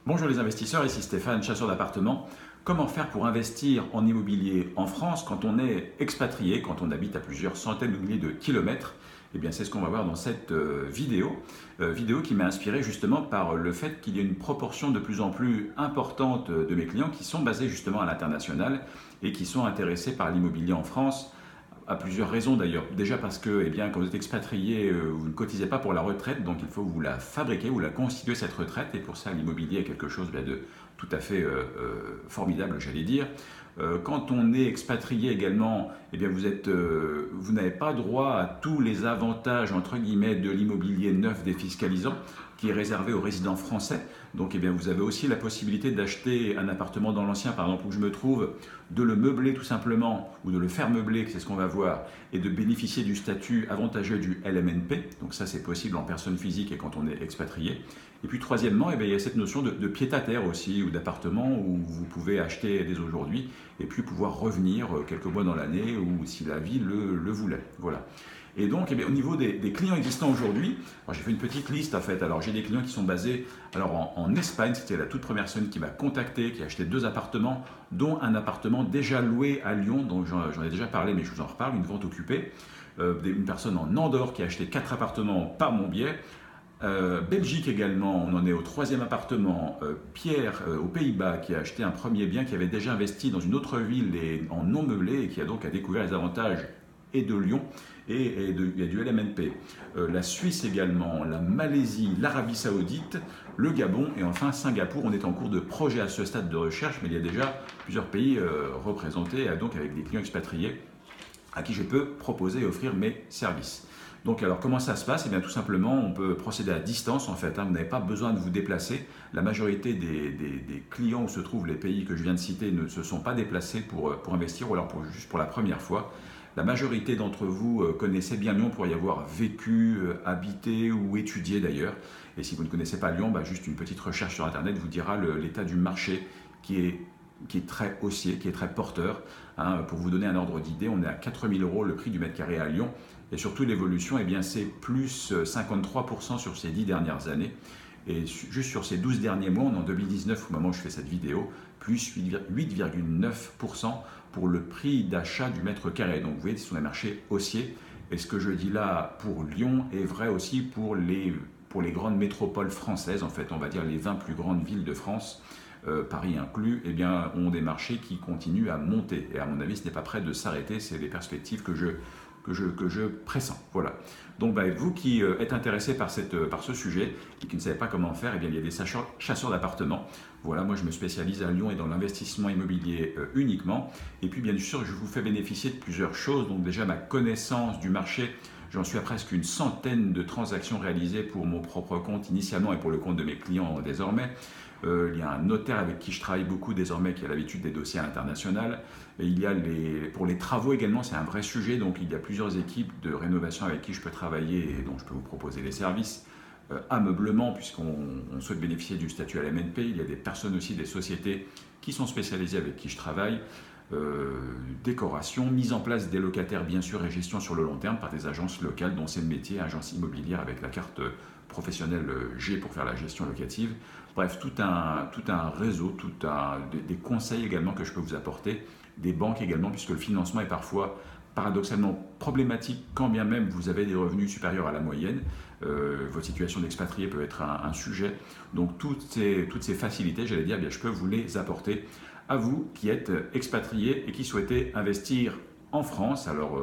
Bonjour les investisseurs, ici Stéphane, chasseur d'appartements. Comment faire pour investir en immobilier en France quand on est expatrié, quand on habite à plusieurs centaines ou milliers de kilomètres? Eh bien, c'est ce qu'on va voir dans cette vidéo qui m'est inspirée justement par le fait qu'il y a une proportion de plus en plus importante de mes clients qui sont basés justement à l'international et qui sont intéressés par l'immobilier en France. À plusieurs raisons d'ailleurs. Déjà parce que quand vous êtes expatrié, vous ne cotisez pas pour la retraite, donc il faut que vous la fabriquer, vous la constituez cette retraite, et pour ça l'immobilier est quelque chose de tout à fait formidable, j'allais dire. Quand on est expatrié également, vous n'avez pas droit à tous les avantages entre guillemets de l'immobilier neuf défiscalisant qui est réservé aux résidents français. Donc vous avez aussi la possibilité d'acheter un appartement dans l'ancien, par exemple où je me trouve, de le meubler tout simplement, ou de le faire meubler, c'est ce qu'on va voir, et de bénéficier du statut avantageux du LMNP. Donc ça c'est possible en personne physique et quand on est expatrié. Et puis troisièmement, il y a cette notion de pied-à-terre aussi, ou d'appartement où vous pouvez acheter dès aujourd'hui et puis pouvoir revenir quelques mois dans l'année ou si la vie le voulait. Voilà. Et donc, au niveau des clients existants aujourd'hui, j'ai fait une petite liste en fait. Alors, j'ai des clients qui sont basés en Espagne, c'était la toute première personne qui m'a contacté, qui a acheté 2 appartements, dont un appartement déjà loué à Lyon, donc j'en ai déjà parlé, mais je vous en reparle, une vente occupée. Une personne en Andorre qui a acheté 4 appartements par mon biais. Belgique également, on en est au 3e appartement. Pierre, aux Pays-Bas, qui a acheté un premier bien, qui avait déjà investi dans une autre ville et en non meublé et qui a donc découvert les avantages et de Lyon il y a du LMNP. La Suisse également, la Malaisie, l'Arabie Saoudite, le Gabon et enfin Singapour. On est en cours de projet à ce stade de recherche, mais il y a déjà plusieurs pays représentés, donc avec des clients expatriés à qui je peux proposer et offrir mes services. Donc alors comment ça se passe? Tout simplement on peut procéder à distance en fait, vous n'avez pas besoin de vous déplacer. La majorité des clients où se trouvent les pays que je viens de citer ne se sont pas déplacés pour investir ou alors juste pour la première fois. La majorité d'entre vous connaissez bien Lyon pour y avoir vécu, habité ou étudié d'ailleurs. Et si vous ne connaissez pas Lyon, juste une petite recherche sur internet vous dira l'état du marché qui est très haussier, qui est très porteur. Pour vous donner un ordre d'idée, on est à 4 000 € le prix du mètre carré à Lyon. Et surtout l'évolution, c'est plus 53% sur ces 10 dernières années. Et juste sur ces 12 derniers mois, on est en 2019 au moment où je fais cette vidéo, plus 8,9% pour le prix d'achat du mètre carré. Donc vous voyez, ce sont des marchés haussiers. Et ce que je dis là pour Lyon est vrai aussi pour les grandes métropoles françaises, en fait, on va dire les 20 plus grandes villes de France. Paris inclus, ont des marchés qui continuent à monter. Et à mon avis, ce n'est pas prêt de s'arrêter, c'est les perspectives que je pressens. Voilà. Donc vous qui êtes intéressé par ce sujet et qui ne savez pas comment faire, il y a des chasseurs d'appartements. Voilà, moi je me spécialise à Lyon et dans l'investissement immobilier uniquement. Et puis bien sûr, je vous fais bénéficier de plusieurs choses. Donc déjà ma connaissance du marché. J'en suis à presque une centaine de transactions réalisées pour mon propre compte initialement et pour le compte de mes clients désormais. Il y a un notaire avec qui je travaille beaucoup désormais qui a l'habitude des dossiers à l'international. Il y a pour les travaux également, c'est un vrai sujet. Donc il y a plusieurs équipes de rénovation avec qui je peux travailler et dont je peux vous proposer les services. Ameublement, puisqu'on souhaite bénéficier du statut LMNP. Il y a des personnes aussi, des sociétés qui sont spécialisées avec qui je travaille. Décoration, mise en place des locataires bien sûr et gestion sur le long terme par des agences locales dont c'est le métier, agence immobilière avec la carte professionnelle G pour faire la gestion locative. Bref, tout un réseau, des conseils également que je peux vous apporter, des banques également puisque le financement est parfois paradoxalement problématique quand bien même vous avez des revenus supérieurs à la moyenne. Votre situation d'expatrié peut être un sujet. Donc toutes ces facilités, j'allais dire, je peux vous les apporter à vous qui êtes expatriés et qui souhaitez investir en France. Alors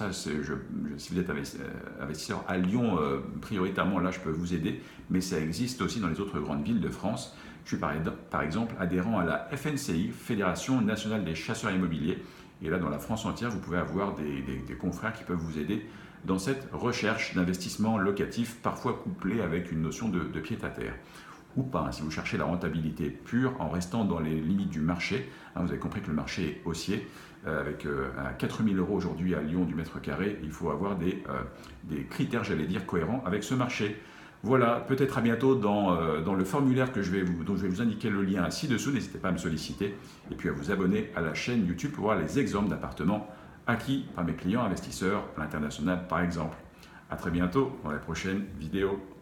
si vous êtes investisseur à Lyon, prioritairement là je peux vous aider, mais ça existe aussi dans les autres grandes villes de France. Je suis par exemple adhérent à la FNCI, Fédération Nationale des Chasseurs Immobiliers. Et là, dans la France entière, vous pouvez avoir des confrères qui peuvent vous aider dans cette recherche d'investissement locatif, parfois couplé avec une notion de pied-à-terre. Ou pas, si vous cherchez la rentabilité pure en restant dans les limites du marché. Vous avez compris que le marché est haussier, avec à 4 000 € aujourd'hui à Lyon du mètre carré. Il faut avoir des critères, j'allais dire, cohérents avec ce marché. Voilà, peut-être à bientôt dans le formulaire dont je vais vous indiquer le lien ci-dessous. N'hésitez pas à me solliciter et puis à vous abonner à la chaîne YouTube pour voir les exemples d'appartements acquis par mes clients investisseurs à l'international par exemple. À très bientôt dans la prochaine vidéo.